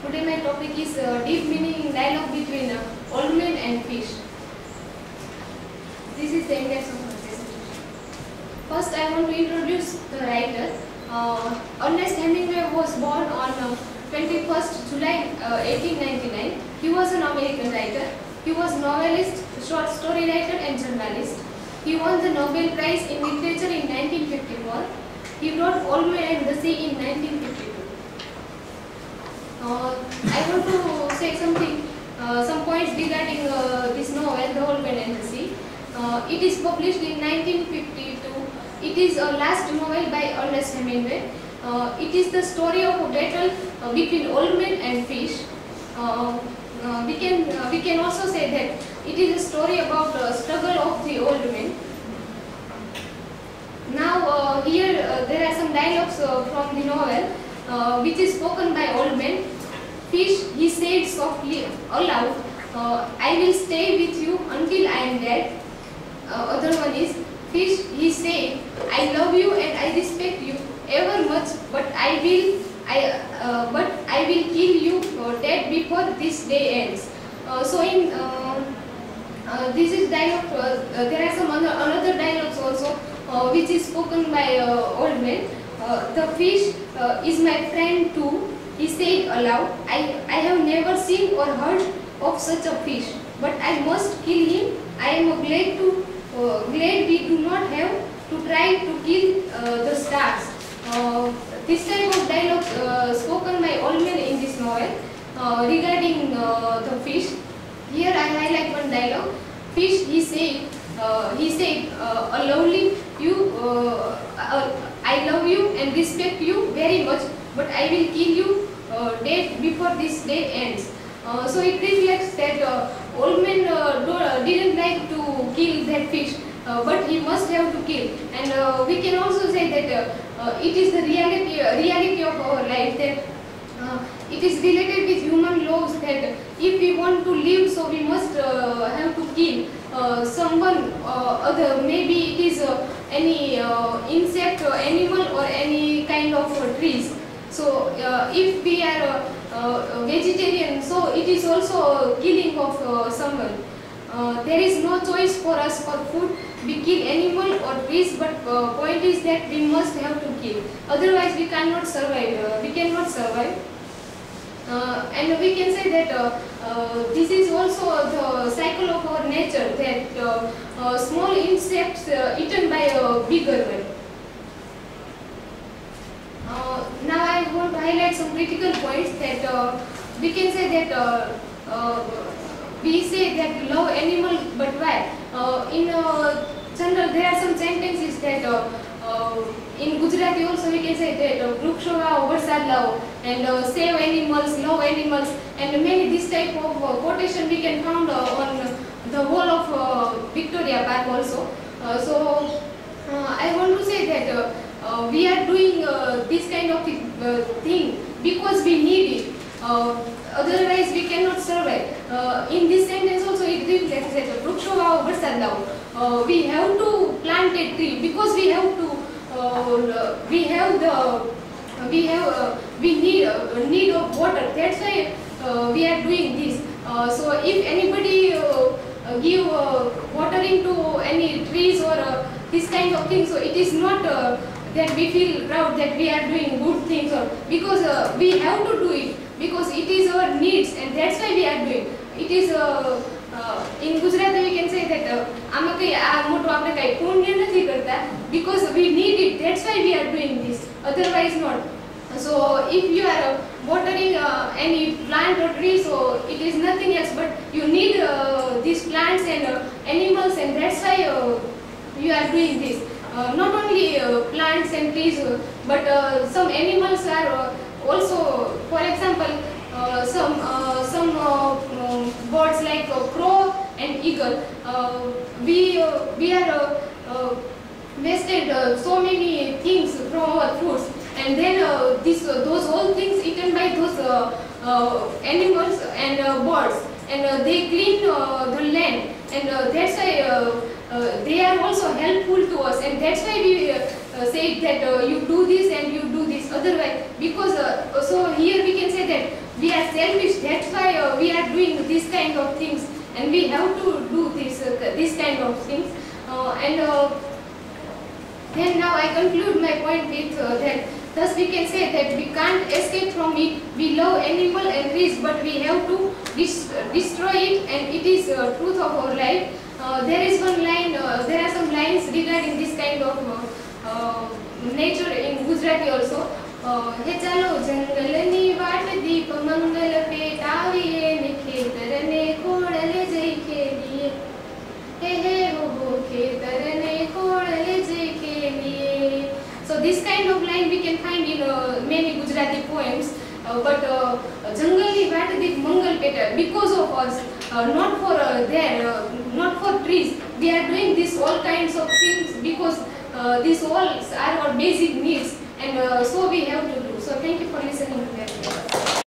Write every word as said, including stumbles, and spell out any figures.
Today my topic is uh, deep meaning dialogue between uh, old man and fish. This is the index of my presentation. First I want to introduce the writer. Uh, Ernest Hemingway was born on uh, twenty-first July uh, eighteen ninety-nine. He was an American writer. He was novelist, short story writer and journalist. He won the Nobel Prize in Literature in nineteen fifty-four. He wrote Old Man and the Sea in nineteen fifty-two. Uh, I want to say something, uh, some points regarding uh, this novel, The Old Man and the Sea. Uh, it is published in nineteen fifty-two. It is a last novel by Ernest Hemingway. Uh, it is the story of a battle uh, between old men and fish. Uh, uh, we can uh, we can also say that it is a story about the struggle of the old men. Now uh, here uh, there are some dialogues uh, from the novel uh, which is spoken by old men. Fish, he said softly aloud, uh, I will stay with you until I am dead. Uh, other one is, fish, he said, I love you and I respect you ever much, but I will, I, uh, but I will kill you uh, dead before this day ends. Uh, so in uh, uh, this is dialogue. Uh, there are some other, another dialogues also uh, which is spoken by uh, old men. Uh, the fish uh, is my friend too. He said aloud, I, I have never seen or heard of such a fish, but I must kill him. I am glad to uh, glad we do not have to try to kill uh, the stars. Uh, this type of dialogue uh, spoken by old men in this novel uh, regarding uh, the fish. Here I highlight one dialogue. Fish, he said, uh, he said, uh, a lovely you, uh, uh, I love you and respect you very much, but I will kill you uh, dead before this day ends. Uh, so it reflects that uh, old man uh, do, uh, didn't like to kill that fish, uh, but he must have to kill. And uh, we can also say that uh, uh, it is the reality, uh, reality of our life, that uh, it is related with human laws, that if we want to live, so we must uh, have to kill uh, someone uh, other. Maybe it is uh, any uh, insect or animal or any kind of uh, trees. So uh, if we are uh, uh, vegetarian, so it is also killing of uh, someone. Uh, there is no choice for us for food. We kill animal or trees, but uh, point is that we must have to kill. Otherwise, we cannot survive. Uh, we cannot survive. Uh, and we can say that uh, uh, this is also the cycle of our nature. That uh, uh, small insects uh, eaten by a bigger one. Uh, now I want to highlight some critical points that uh, we can say that uh, uh, we say that love animal, but why? Uh, in uh, general, there are some sentences that uh, uh, in Gujarati also we can say that uh, Vruksho vao, varsad lao, and uh, save animals, love animals, and many this type of uh, quotation we can find uh, on the whole of uh, Victoria Park also. Uh, so uh, I want to say that. Uh, Uh, we are doing uh, this kind of uh, thing because we need it. Uh, otherwise, we cannot survive. Uh, in this sentence also, it reflects that Vruksho vao varsad lao. Uh, we have to plant a tree because we have to. Uh, we have the. We have. Uh, we need uh, need of water. That's why uh, we are doing this. Uh, so, if anybody uh, uh, give uh, watering to any trees or uh, this kind of thing, so it is not. Uh, that we feel proud that we are doing good things, or because uh, we have to do it because it is our needs, and that's why we are doing it. Is uh, uh, in Gujarati we can say that આમાં કઈ આ મોટું આપણે કઈ પુણ્ય નથી કરતા because we need it, that's why we are doing this, otherwise not. So if you are uh, watering uh, any plant or tree, so it is nothing else but you need uh, these plants and uh, animals, and that's why uh, you are doing this. Uh, not only uh, plants and trees, uh, but uh, some animals are uh, also, for example, uh, some uh, some uh, um, birds like uh, crow and eagle. Uh, we uh, we are uh, uh, wasted uh, so many things from our foods, and then uh, this uh, those all things eaten by those uh, uh, animals and uh, birds, and uh, they clean uh, the land, and uh, that's why. Uh, Uh, they are also helpful to us, and that's why we uh, uh, say that uh, you do this and you do this. Otherwise, because uh, so here we can say that we are we are doing this kind of things, and we have to do this uh, this kind of things. Uh, and uh, then now I conclude my point with uh, that. Thus we can say that we can't escape from it. We love animal and trees, but we have to dis destroy it, and it is uh, truth of our life. Uh, there is one line. Uh, there are some lines regarding this kind of uh, uh, nature in Gujarati also. હે ચાલો જંગલની વાટ દીપ મંગલ પેટાવીએ ને ખેતરને ખોળલે જઈ ખેલીએ હે હે હો હો ખેતરને ખોળલે જઈ ખેલીએ. So this kind of line we can find in uh, many Gujarati poems. Uh, but uh, Jangalni Vat Deep Mangal Peta, because of us, uh, not for uh, their, uh, not for trees, we are doing this all kinds of things because uh, these all are our basic needs, and uh, so we have to do. So thank you for listening to that.